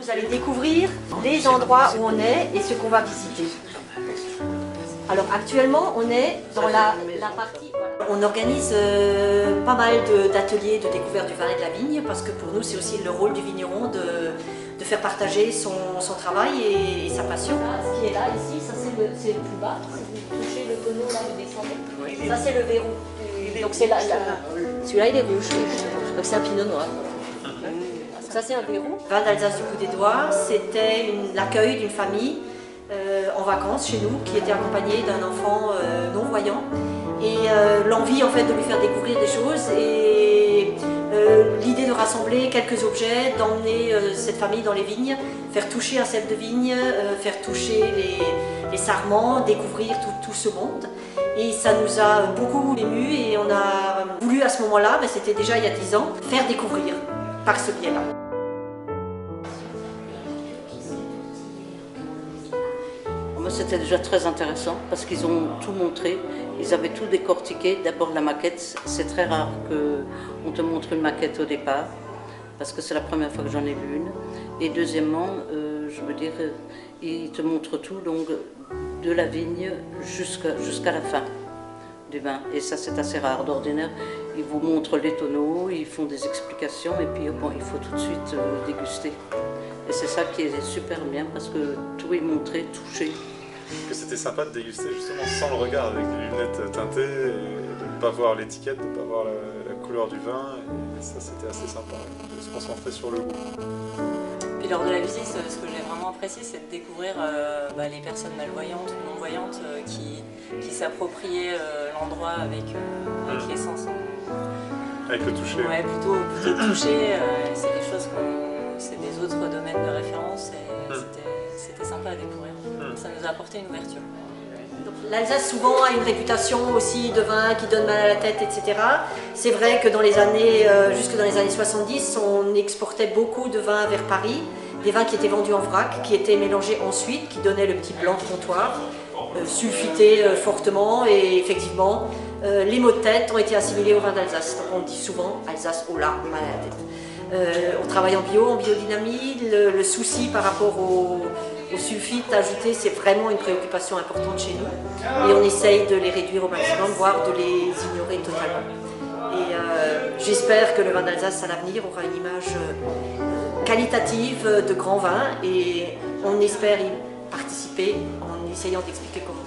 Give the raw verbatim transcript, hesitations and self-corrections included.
Vous allez découvrir les endroits où on est et ce qu'on va visiter. Alors actuellement, on est dans la, la partie... On organise euh, pas mal d'ateliers de, de découverte du vin et de la vigne parce que pour nous, c'est aussi le rôle du vigneron de, de faire partager son, son travail et, et sa passion. Là, ce qui est là, ici, ça c'est le, le plus bas. Vous touchez le tonneau, là, vous descendez. Oui, ça c'est le verrou. Donc c'est là, là. Celui-là, il est rouge. Donc c'est un pinot noir. Ça c'est un verrou. Vin d'Alsace du bout des doigts, c'était l'accueil d'une famille euh, en vacances chez nous qui était accompagnée d'un enfant euh, non-voyant et euh, l'envie en fait de lui faire découvrir des choses et euh, l'idée de rassembler quelques objets, d'emmener euh, cette famille dans les vignes, faire toucher un cep de vigne, euh, faire toucher les, les sarments, découvrir tout, tout ce monde. Et ça nous a beaucoup émus et on a voulu à ce moment-là, ben c'était déjà il y a dix ans, faire découvrir par ce biais-là. C'était déjà très intéressant parce qu'ils ont tout montré, ils avaient tout décortiqué. D'abord la maquette, c'est très rare qu'on te montre une maquette au départ parce que c'est la première fois que j'en ai vu une. Et deuxièmement, euh, je veux dire, ils te montrent tout, donc de la vigne jusqu'à jusqu'à la fin du vin. Et ça c'est assez rare. D'ordinaire, ils vous montrent les tonneaux, ils font des explications et puis bon, il faut tout de suite euh, déguster. Et c'est ça qui est super bien parce que tout est montré, touché. Que c'était sympa de déguster justement sans le regard, avec des lunettes teintées, et de ne pas voir l'étiquette, de ne pas voir la, la couleur du vin, et ça c'était assez sympa, de se concentrer sur le goût. Puis lors de la visite, ce que j'ai vraiment apprécié, c'est de découvrir euh, bah, les personnes malvoyantes ou non-voyantes euh, qui, qui s'appropriaient euh, l'endroit avec, euh, avec mmh. les sens. Avec le toucher. Ouais, plutôt, plutôt toucher, euh, c'est des choses qu'on... c'est des autres domaines de référence et mmh. c'était sympa à découvrir. Mmh. Ça nous a apporté une ouverture. L'Alsace souvent a une réputation aussi de vin qui donne mal à la tête, et cetera. C'est vrai que dans les années, euh, jusque dans les années soixante-dix, on exportait beaucoup de vins vers Paris, des vins qui étaient vendus en vrac, qui étaient mélangés ensuite, qui donnaient le petit blanc de comptoir, euh, sulfité euh, fortement et effectivement, euh, les maux de tête ont été assimilés au vin d'Alsace. Donc on dit souvent Alsace, oh là, mal à la tête. Euh, on travaille en bio, en biodynamie, le, le souci par rapport au, au sulfite ajouté, c'est vraiment une préoccupation importante chez nous et on essaye de les réduire au maximum, voire de les ignorer totalement. Et euh, j'espère que le vin d'Alsace à l'avenir aura une image euh, qualitative de grand vin et on espère y participer en essayant d'expliquer comment.